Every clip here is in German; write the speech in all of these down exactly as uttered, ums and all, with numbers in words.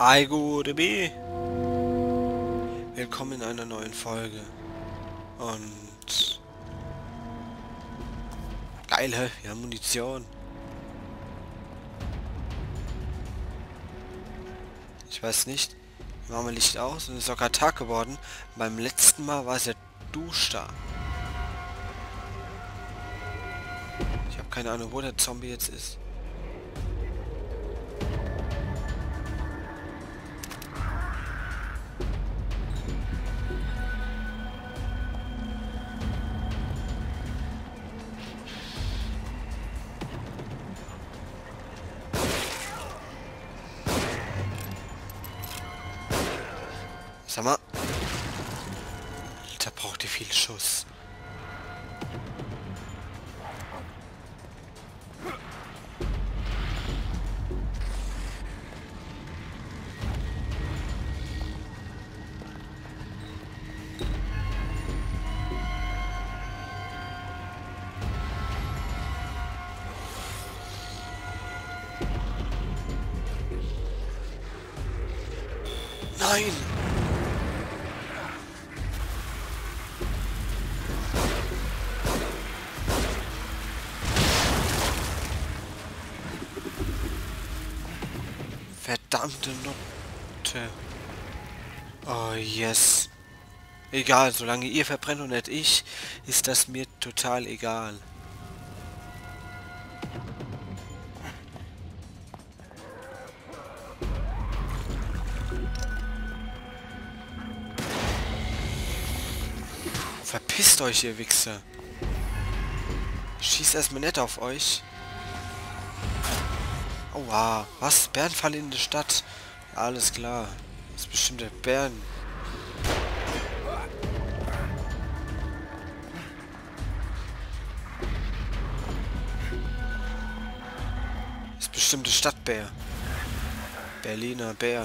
Hi, gute B. Willkommen in einer neuen Folge. Und... Geil, hä? Wir haben Munition. Ich weiß nicht. Wir machen mal Licht aus und es ist sogar Tag geworden. Beim letzten Mal war es ja Duschstar. Ich habe keine Ahnung, wo der Zombie jetzt ist. Sag mal. Da braucht ihr viel Schuss. Nein! Verdammte Note. Oh, yes. Egal, solange ihr verbrennt und nicht ich, ist das mir total egal. Verpisst euch, ihr Wichser. Schießt erstmal nicht auf euch. Aua, was? Bärenfalle in der Stadt? Ja, alles klar. Das ist bestimmt der Bären. Das ist bestimmt der Stadtbär. Berliner Bär.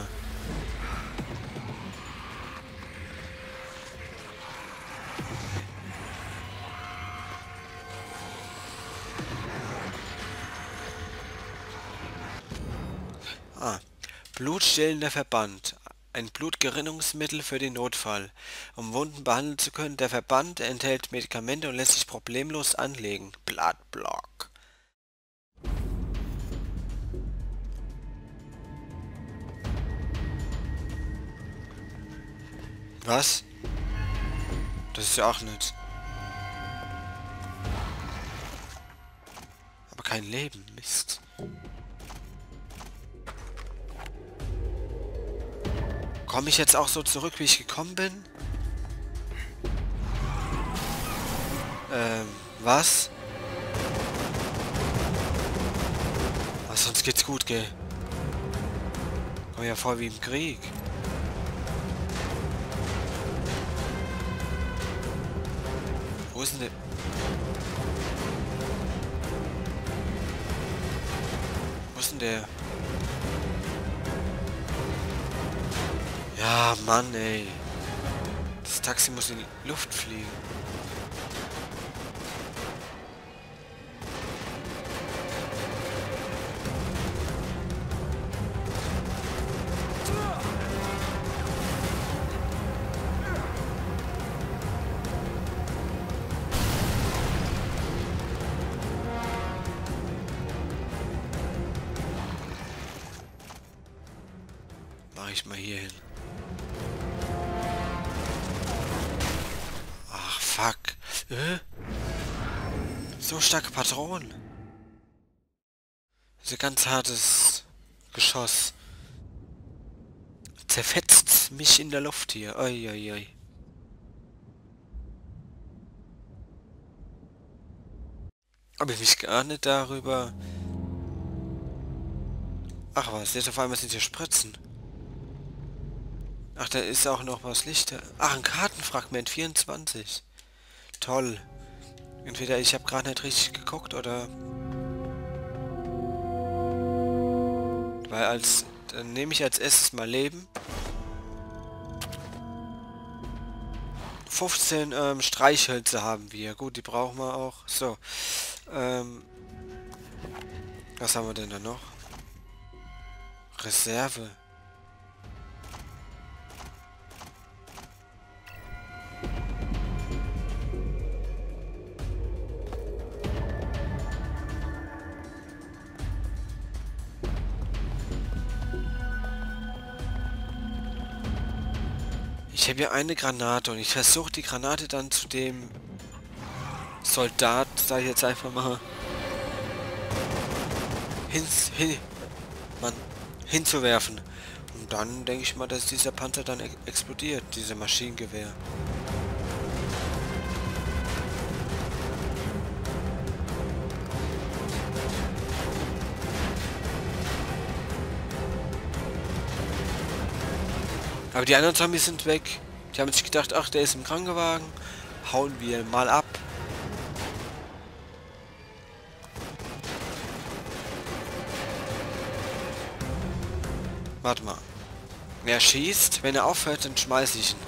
Ah. Blutstillender Verband. Ein Blutgerinnungsmittel für den Notfall. Um Wunden behandeln zu können, der Verband enthält Medikamente und lässt sich problemlos anlegen. Bloodblock. Was? Das ist ja auch nicht. Aber kein Leben. Mist. Komme ich jetzt auch so zurück, wie ich gekommen bin? Ähm, was? Was, sonst geht's gut, gell? Komm ja voll wie im Krieg. Wo ist denn der... Wo ist denn der... Ja, Mann, ey. Das Taxi muss in die Luft fliegen. Mach ich mal hier hin. Ach, fuck. Äh? So starke Patronen. Das ist ein ganz hartes Geschoss. Zerfetzt mich in der Luft hier. Oi, oi, oi. Habe ich mich gar nicht darüber... Ach was, jetzt auf einmal sind hier Spritzen. Ach, da ist auch noch was Lichter. Ach, ein Kartenfragment, vierundzwanzig. Toll. Entweder ich habe gerade nicht richtig geguckt oder... Weil als... Dann nehme ich als erstes mal Leben. fünfzehn ähm, Streichhölzer haben wir. Gut, die brauchen wir auch. So. Ähm... Was haben wir denn da noch? Reserve. Ich habe hier eine Granate und ich versuche die Granate dann zu dem Soldat, sag ich jetzt einfach mal, hin, hin, Mann, hinzuwerfen. Und dann denke ich mal, dass dieser Panzer dann e explodiert, dieser Maschinengewehr. Aber die anderen Zombies sind weg. Die haben sich gedacht, ach, der ist im Krankenwagen. Hauen wir mal ab. Warte mal. Wer schießt? Wenn er aufhört, dann schmeiße ich ihn.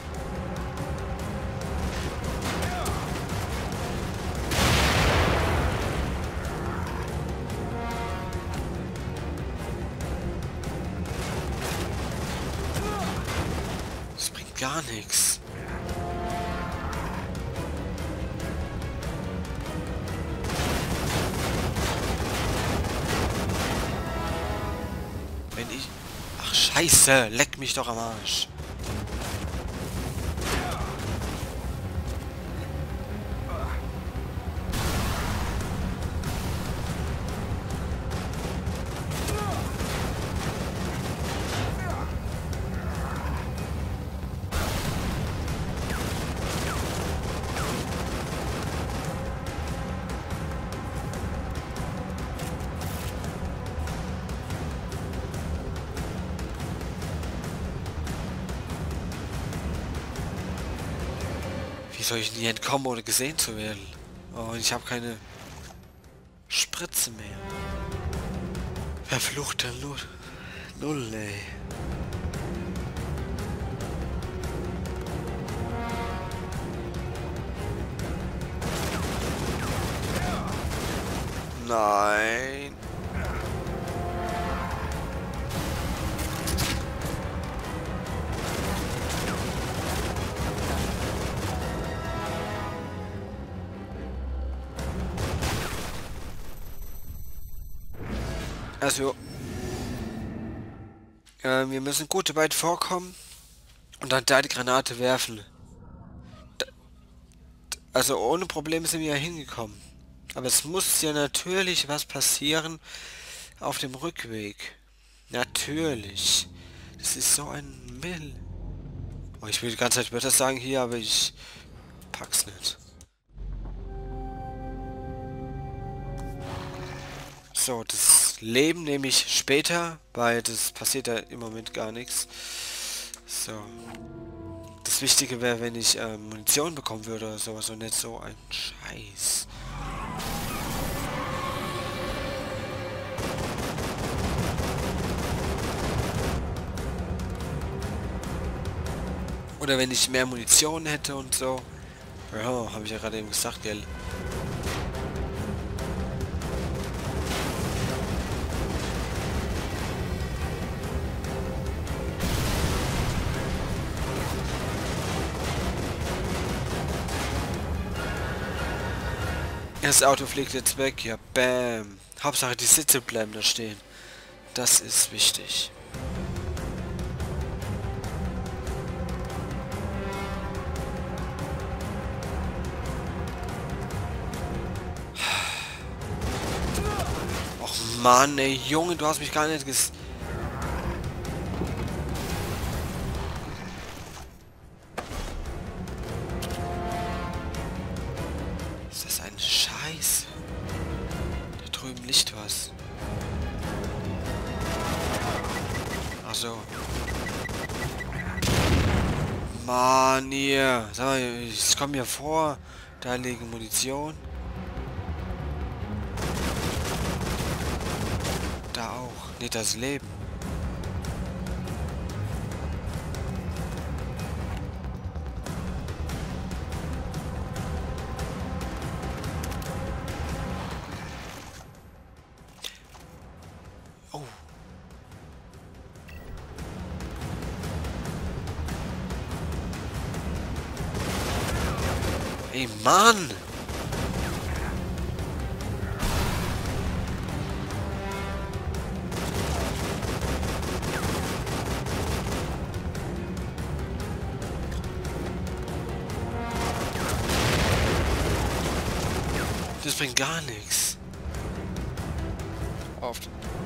Das bringt gar nichts. Wenn ich... Ach, scheiße. Leck mich doch am Arsch. Wie soll ich denn hier entkommen, ohne gesehen zu werden? Oh, ich habe keine Spritze mehr. Verfluchter Null. Null, ey. Nein. Also, äh, wir müssen gut weit vorkommen und dann da die Granate werfen. Da, also ohne Probleme sind wir ja hingekommen. Aber es muss ja natürlich was passieren auf dem Rückweg. Natürlich. Das ist so ein Müll. Oh, ich will die ganze Zeit Wörter sagen hier, aber ich pack's nicht. So, das Leben nehme ich später, weil das passiert ja im Moment gar nichts. So. Das Wichtige wäre, wenn ich äh, Munition bekommen würde oder sowas und nicht so ein Scheiß. Oder wenn ich mehr Munition hätte und so. Ja, habe ich ja gerade eben gesagt, gell. Das Auto fliegt jetzt weg, ja, bam. Hauptsache die Sitze bleiben da stehen. Das ist wichtig. Och Mann, ey, Junge, du hast mich gar nicht ges... Ist das ein Scheiß? Da drüben liegt was. Ach so. Mann, hier. Sag mal, ich komme mir vor. Da liegen Munition. Da auch. Nicht das Leben. Oh. Ey, Mann! Das bringt gar nichts. Auf.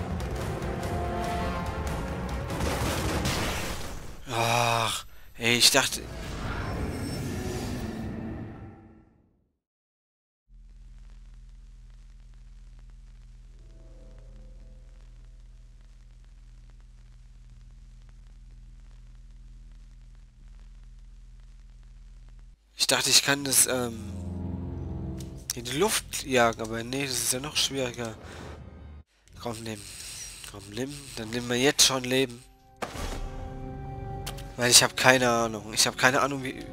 Ach, ey, ich dachte... Ich dachte, ich kann das, ähm... in die Luft jagen, aber nee, das ist ja noch schwieriger. Komm, nimm. Komm, nimm. Dann nehmen wir jetzt schon Leben. Weil ich habe keine Ahnung. Ich habe keine Ahnung, wie...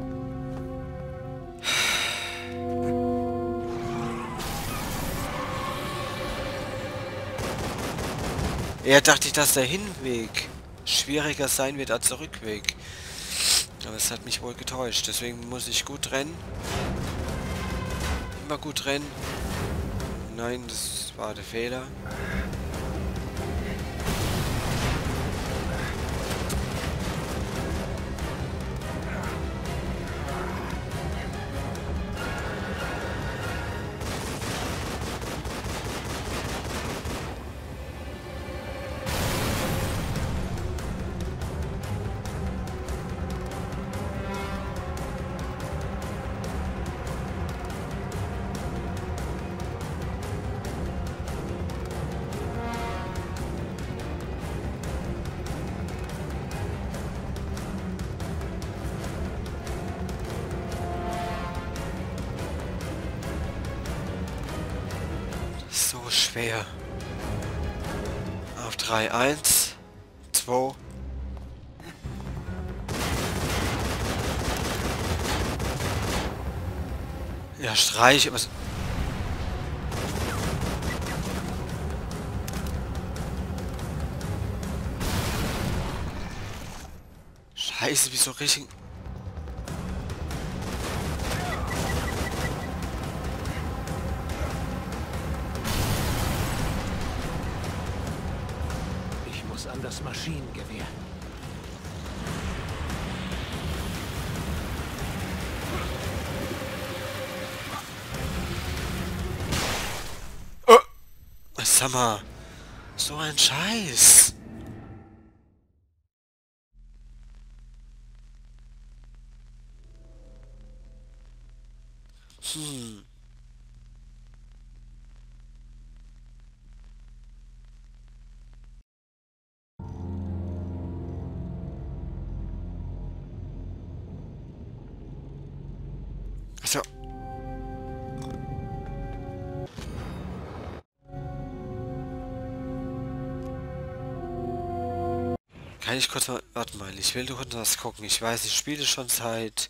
Eher dachte ich, dass der Hinweg schwieriger sein wird als der Rückweg. Aber es hat mich wohl getäuscht. Deswegen muss ich gut rennen. Immer gut rennen. Nein, das war der Fehler. So schwer. Auf drei, eins, zwei. Ja, Streich, was... Scheiße, wieso richtig... Ich muss an das Maschinengewehr. Oh. Sag mal, so ein Scheiß. Hm. Also. Kann ich kurz mal... Warte mal, ich will nur kurz was gucken. Ich weiß, ich spiele schon seit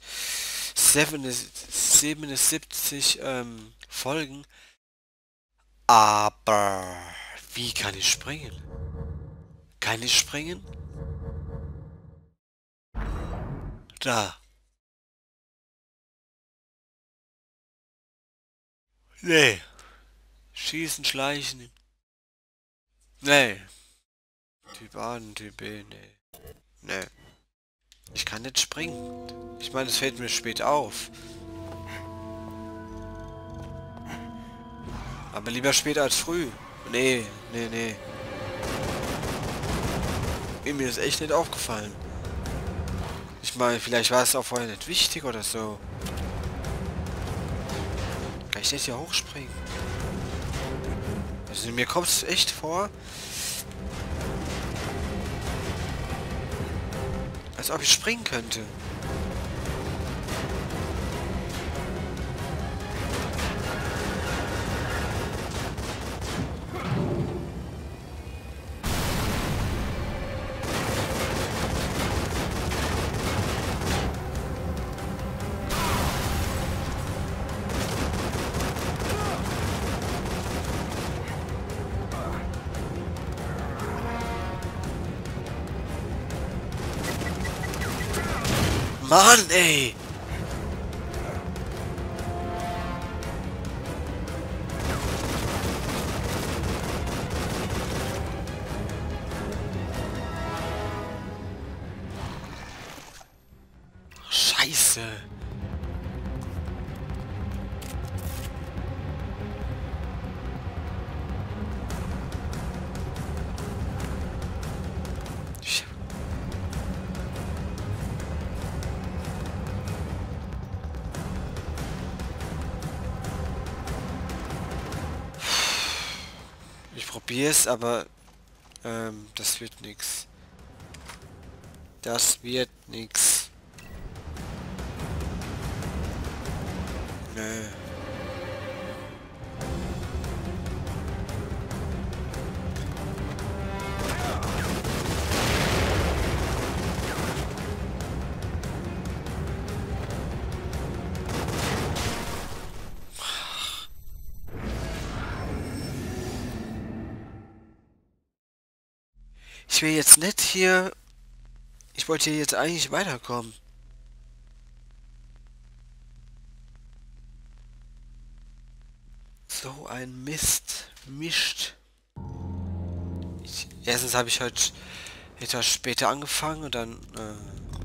siebenundsiebzig ähm, Folgen. Aber... Wie kann ich springen? Kann ich springen? Da. Nee. Schießen, schleichen. Nee. Typ A und Typ B, nee. Nee. Ich kann nicht springen. Ich meine, es fällt mir spät auf. Aber lieber spät als früh. Nee, nee, nee. Mir ist echt nicht aufgefallen. Ich meine, vielleicht war es auch vorher nicht wichtig oder so. Kann ich nicht hier hochspringen? Also mir kommt es echt vor, als ob ich springen könnte. Mann, ey! Scheiße! Ich probiere es, aber ähm, das wird nix. Das wird nix. Nö. Ich will jetzt nicht hier... Ich wollte hier jetzt eigentlich weiterkommen. So ein Mist. Mischt. Ich, erstens habe ich heute etwas später angefangen und dann... Äh,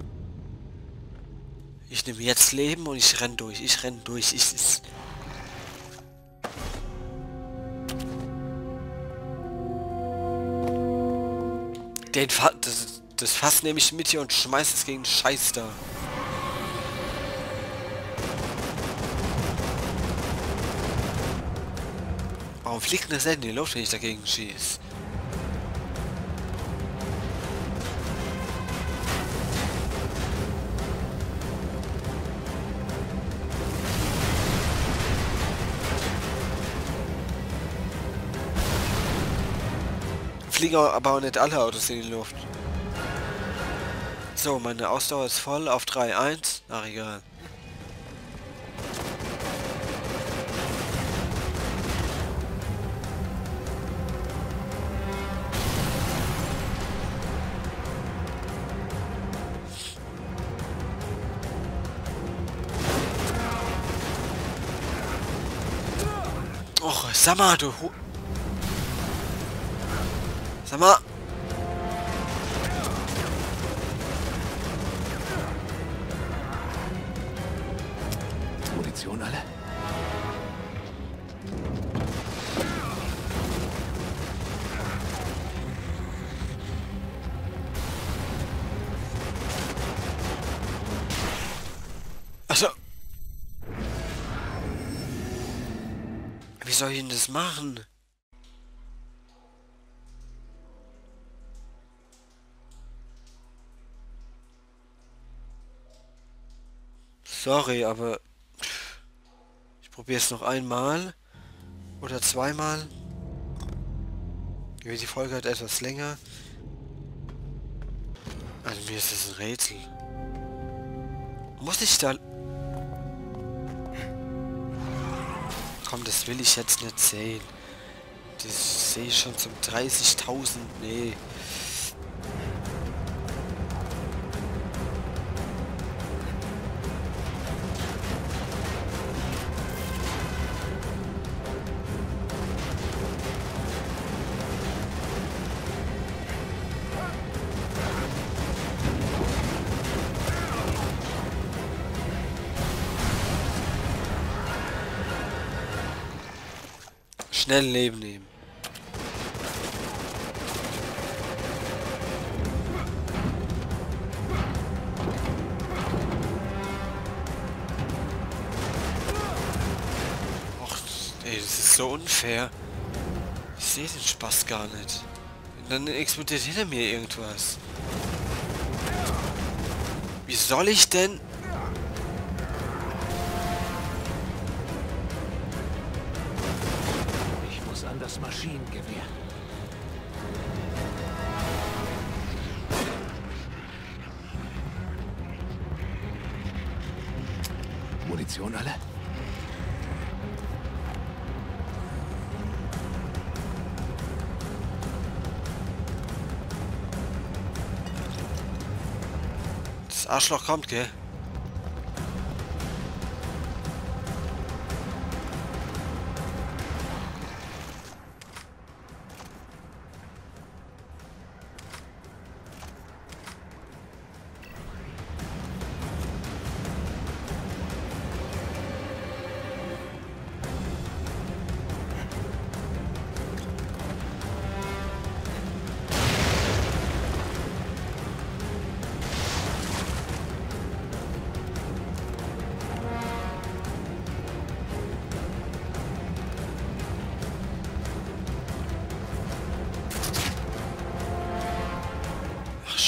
ich nehme jetzt Leben und ich renn durch. Ich renn durch. Ich... ich den Fa das, das Fass nehme ich mit hier und schmeiß es gegen den Scheiß da. Warum fliegt denn das denn in die Luft, wenn ich dagegen schieße? Fliegen aber auch nicht alle Autos in die Luft. So, meine Ausdauer ist voll auf drei eins. Ach, egal. Och, sag mal, du... Hu Sag mal... Munition alle? Also... Wie soll ich denn das machen? Sorry, aber... Ich probiere es noch einmal. Oder zweimal. Die Folge hat etwas länger. Also mir ist das ein Rätsel. Muss ich da... Komm, das will ich jetzt nicht sehen. Das sehe ich schon zum dreißigtausend. Nee. Schnell Leben nehmen. Och, ey, das ist so unfair. Ich sehe den Spaß gar nicht. Und dann explodiert hinter mir irgendwas. Wie soll ich denn... Das Maschinengewehr. Munition alle? Das Arschloch kommt, gell?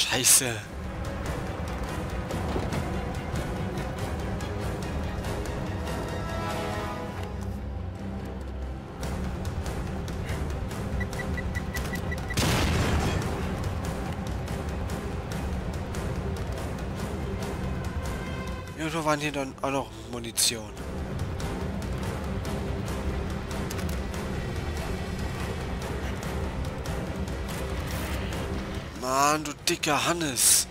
Scheiße. Irgendwo waren hier dann auch noch Munition. Mann, du dicker Hannes.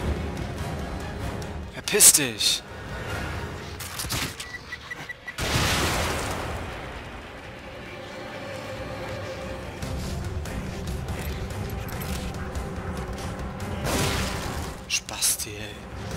Verpiss dich. Spasti, ey.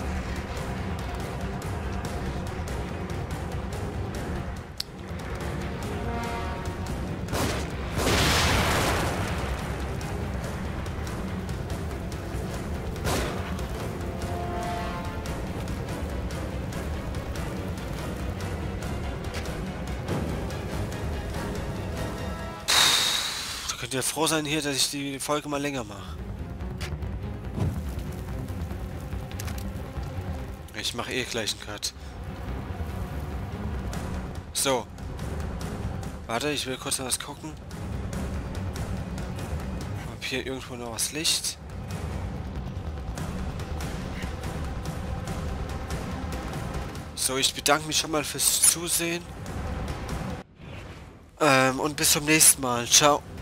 Könnt ihr froh sein hier, dass ich die Folge mal länger mache. Ich mache eh gleich einen Cut. So. Warte, ich will kurz noch was gucken. Ob hier irgendwo noch was Licht. So, ich bedanke mich schon mal fürs Zusehen. Ähm, und bis zum nächsten Mal. Ciao.